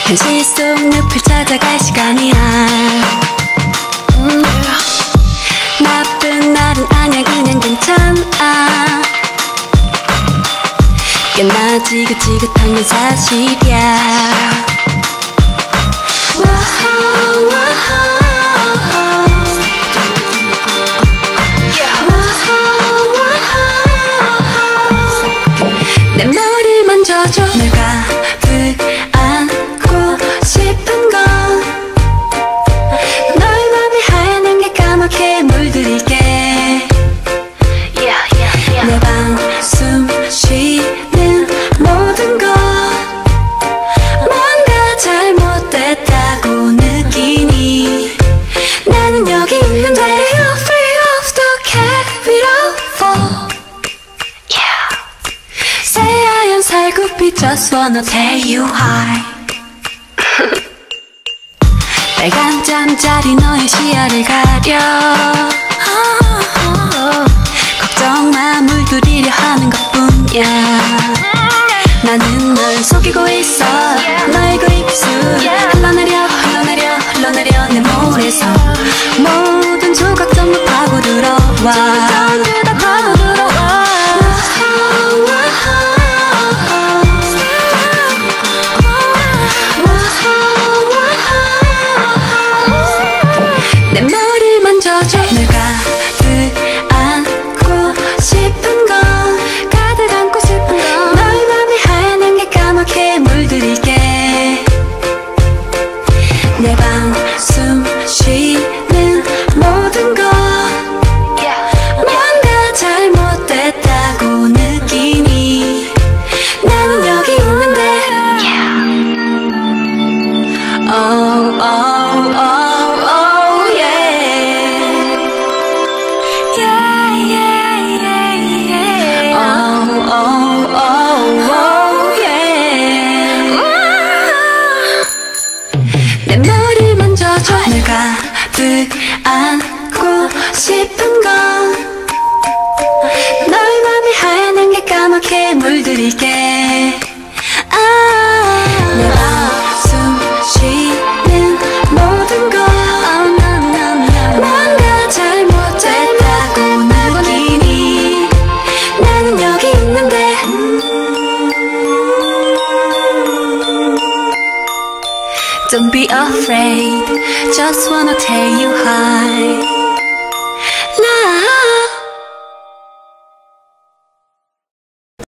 현실 속 늪을 찾아갈 시간이야. 나쁜 날은 아니야, 그냥 괜찮아. 꽤나 지긋지긋한 건 사실이야. 내 머리 만져줘. 널 가득 안고 싶은 건 너의 맘이 하얀 게 까맣게 물들이게. 내 방 숨 쉬는 모든 것 뭔가 잘못됐다고 느끼니 나는 여기 있는데 You're free of the carry over. 새하얀 살구빛 just wanna tell you hi. 빨간 잠자리 너의 시야를 가려. 걱정 마, 물들이려 하는 것뿐이야. 나는 널 속이고 있어. 너의 그 입술 흘러내려 흘러내려 흘러내려 내 몸에서 모든 조각 전부 파고들어와. 내 머리 만져줘. 널 가득 안고 싶은 건 가득 안고 싶은 건 너의 맘이 하얀 게 까맣게 물들이게. 내 방 숨 쉬는 모든 것 뭔가 잘못됐다고 느끼니 나는 여기 있는데. Oh, oh, oh, oh, yeah. Yeah, yeah, yeah, yeah. Oh, oh, oh, oh, yeah. 내 머리 만져줘. 널 가득 안고 싶은 건 너의 맘이 하얀 게 까맣게 물들이게. 내 방 숨 쉬는 모든 것 뭔가 잘못됐다고 느끼니 나는 여기 있는데. Don't be afraid, just wanna tell you hi.